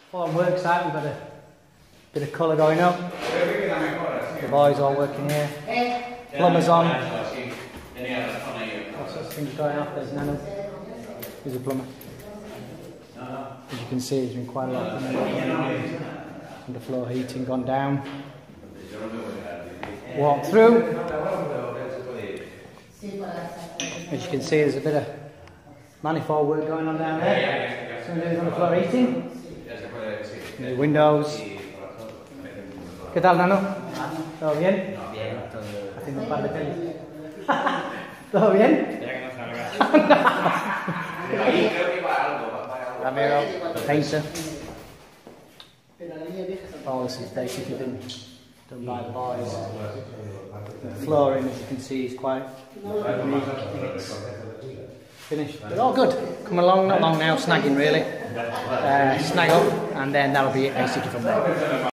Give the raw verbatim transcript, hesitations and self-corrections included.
Full on work site, we've got a bit of colour going up. The boys all working here. Plumbers on. Lots of things going off. There's Nano. He's a plumber. As you can see, there's been quite a lot of underfloor heating gone down. Walk through. As you can see, there's a bit of manifold work going on down there. Some doing underfloor heating. The windows. ¿Qué tal, Nano? ¿Todo bien? Haciendo un par de pelis. ¿Todo bien? Ramiro, the painter. All this is basically been done by the boys. The flooring, as you can see, is quite unique. It's finished, but all good. Come along, not long now, snagging really. Uh, snag up, and then that'll be it basically from there.